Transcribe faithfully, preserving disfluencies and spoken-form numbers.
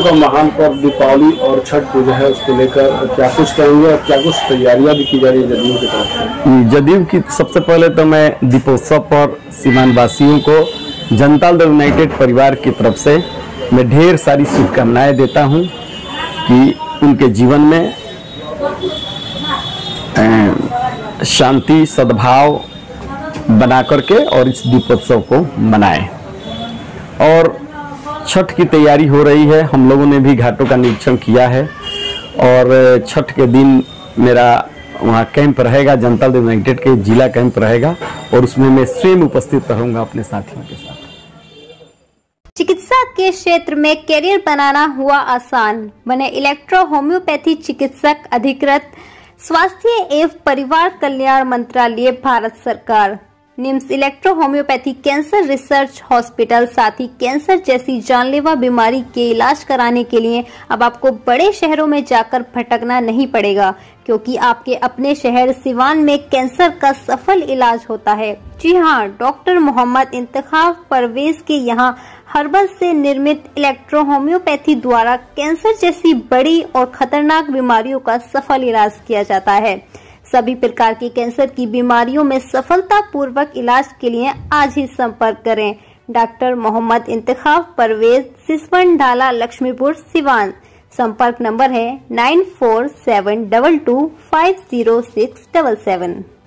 हिंदुओं का महान पर्व दीपावली और छठ पूजा है, उसको लेकर क्या कुछ कहेंगे और क्या कुछ तैयारियां भी की जा रही है जदयू की तरफ से? जदयू की सबसे पहले तो मैं दीपोत्सव पर सीमांत वासियों को जनता दल यूनाइटेड परिवार की तरफ से मैं ढेर सारी शुभकामनाएं देता हूं कि उनके जीवन में शांति सद्भाव बना करके और इस दीपोत्सव को मनाएं। और छठ की तैयारी हो रही है, हम लोगों ने भी घाटों का निरीक्षण किया है और छठ के दिन मेरा वहाँ कैंप रहेगा, जनता दल यूनाइटेड के जिला कैंप रहेगा और उसमें मैं स्वयं उपस्थित रहूंगा अपने साथियों के साथ। चिकित्सा के क्षेत्र में करियर बनाना हुआ आसान, बने इलेक्ट्रो होम्योपैथी चिकित्सक अधिकृत स्वास्थ्य एवं परिवार कल्याण मंत्रालय भारत सरकार। NIMS electro homoeopathy cancer research hospital, साथ ही कैंसर जैसी जानलेवा बीमारी के इलाज कराने के लिए अब आपको बड़े शहरों में जाकर भटकना नहीं पड़ेगा, क्योंकि आपके अपने शहर सिवान में कैंसर का सफल इलाज होता है। जी हाँ, डॉक्टर मोहम्मद इंतखाब परवेज के यहाँ हर्बल से निर्मित इलेक्ट्रो होम्योपैथी द्वारा कैंसर जैसी बड़ी और खतरनाक बीमारियों का सफल इलाज किया जाता है। सभी प्रकार की कैंसर की बीमारियों में सफलता पूर्वक इलाज के लिए आज ही संपर्क करें। डॉक्टर मोहम्मद इंतखाब परवेज, सिसवन ढाला, लक्ष्मीपुर, सिवान। संपर्क नंबर है nine four seven double two five zero six double seven.